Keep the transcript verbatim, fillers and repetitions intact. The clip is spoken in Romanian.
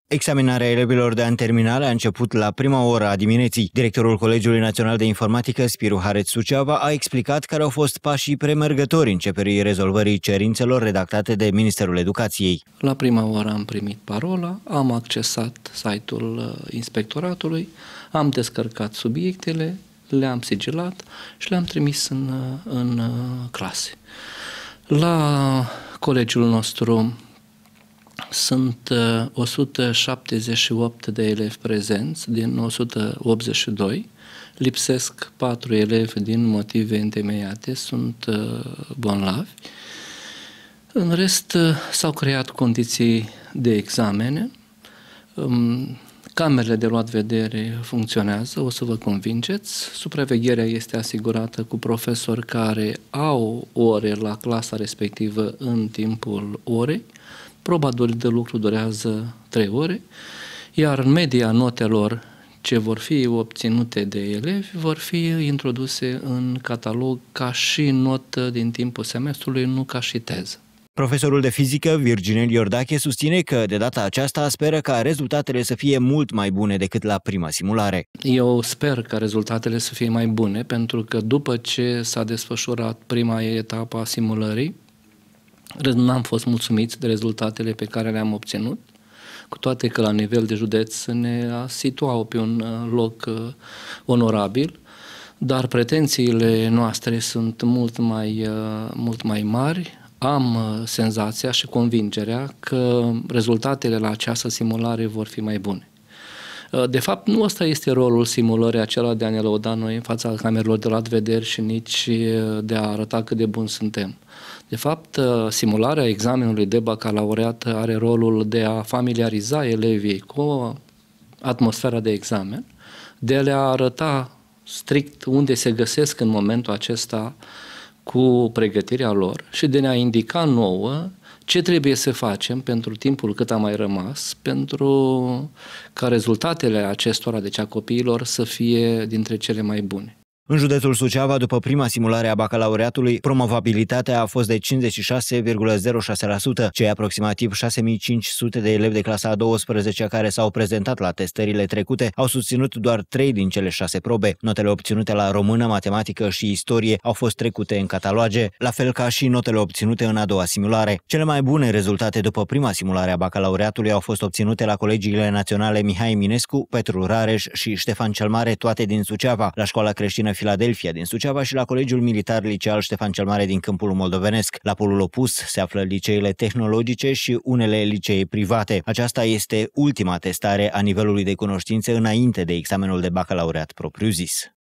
Examinarea elevilor de an terminal a început la prima oră a dimineții. Directorul Colegiului Național de Informatică, Spiru Haret-Suceava, a explicat care au fost pașii premergători începerii rezolvării cerințelor redactate de Ministerul Educației. La prima oră am primit parola, am accesat site-ul inspectoratului, am descărcat subiectele, le-am sigilat și le-am trimis în, în clase. La colegiul nostru sunt o sută șaptezeci și opt de elevi prezenți din o sută optzeci și doi. Lipsesc patru elevi din motive întemeiate, sunt bolnavi. În rest, s-au creat condiții de examene. Camerele de luat vedere funcționează, o să vă convingeți. Supravegherea este asigurată cu profesori care au ore la clasa respectivă în timpul orei. Proba de lucru durează trei ore, iar în media notelor ce vor fi obținute de elevi vor fi introduse în catalog ca și notă din timpul semestrului, nu ca și teză. Profesorul de fizică, Virginel Iordache, susține că de data aceasta speră ca rezultatele să fie mult mai bune decât la prima simulare. Eu sper ca rezultatele să fie mai bune, pentru că după ce s-a desfășurat prima etapă a simulării, n-am fost mulțumiți de rezultatele pe care le-am obținut, cu toate că la nivel de județ ne situau pe un loc onorabil, dar pretențiile noastre sunt mult mai, mult mai mari. Am senzația și convingerea că rezultatele la această simulare vor fi mai bune. De fapt, nu ăsta este rolul simulării, acela de a ne lăuda noi în fața camerelor de luat vederi și nici de a arăta cât de buni suntem. De fapt, simularea examenului de bacalaureat are rolul de a familiariza elevii cu atmosfera de examen, de a le arăta strict unde se găsesc în momentul acesta cu pregătirea lor și de a indica nouă ce trebuie să facem pentru timpul cât a mai rămas, pentru ca rezultatele acestora, deci a copiilor, să fie dintre cele mai bune. În județul Suceava, după prima simulare a bacalaureatului, promovabilitatea a fost de cincizeci și șase virgulă zero șase la sută, cei aproximativ șase mii cinci sute de elevi de clasa a douăsprezecea care s-au prezentat la testările trecute au susținut doar trei din cele șase probe. Notele obținute la română, matematică și istorie au fost trecute în cataloage, la fel ca și notele obținute în a doua simulare. Cele mai bune rezultate după prima simulare a bacalaureatului au fost obținute la colegiile naționale Mihai Eminescu, Petru Rareș și Ștefan cel Mare, toate din Suceava, la Școala Creștină Filadelfia din Suceava și la Colegiul Militar Liceal Ștefan cel Mare din Câmpul Moldovenesc. La polul opus se află liceele tehnologice și unele licee private. Aceasta este ultima testare a nivelului de cunoștințe înainte de examenul de bacalaureat propriu-zis.